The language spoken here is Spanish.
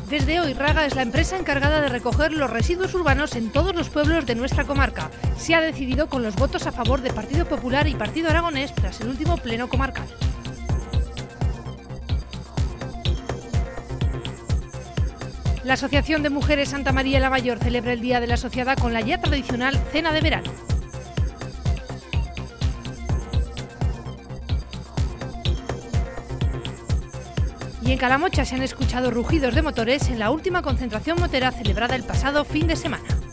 Desde hoy, Raga es la empresa encargada de recoger los residuos urbanos en todos los pueblos de nuestra comarca. Se ha decidido con los votos a favor de Partido Popular y Partido Aragonés tras el último pleno comarcal. La Asociación de Mujeres Santa María la Mayor celebra el Día de la Asociada con la ya tradicional cena de verano. Y en Calamocha se han escuchado rugidos de motores en la última concentración motera celebrada el pasado fin de semana.